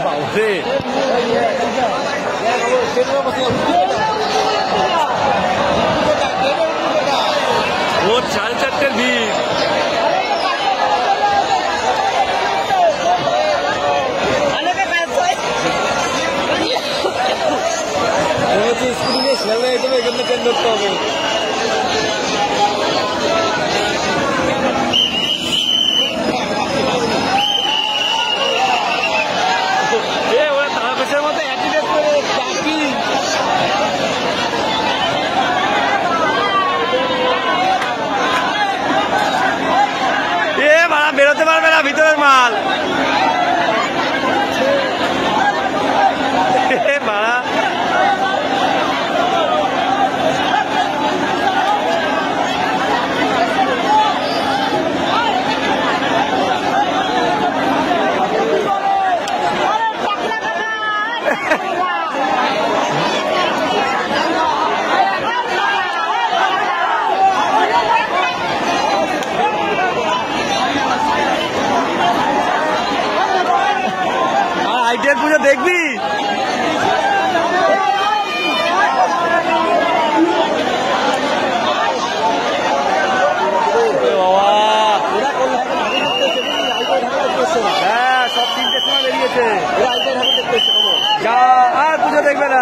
বাবরে ভোর 4:30-র ভিড়। স্কুটি নিয়ে খেলনা হিসেবে এখানে ট্রেন ধরতে হবে। বেরোতে পারবে না ভিতরের মাল। ভাড়া আইটের পুজো দেখবি? হ্যাঁ, সব 3টের সময় বেরিয়েছে। যা আর পুজো দেখবে না।